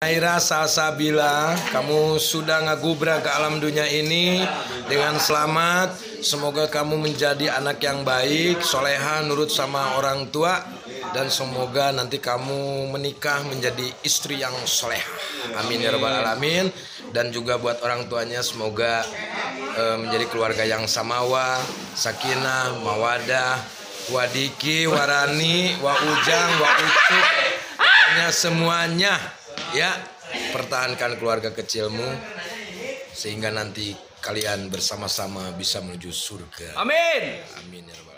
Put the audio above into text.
Aira Salsabila, kamu sudah ngagubra ke alam dunia ini dengan selamat. Semoga kamu menjadi anak yang baik, soleha, nurut sama orang tua, dan semoga nanti kamu menikah menjadi istri yang soleha. Amin ya rabbal alamin. Dan juga buat orang tuanya semoga menjadi keluarga yang samawa, sakinah, mawadah, wadiki, warani, wa ujang, wa ucuk, pokoknya semuanya. Ya, pertahankan keluarga kecilmu sehingga nanti kalian bersama-sama bisa menuju surga. Amin. Amin ya rabbal alamin.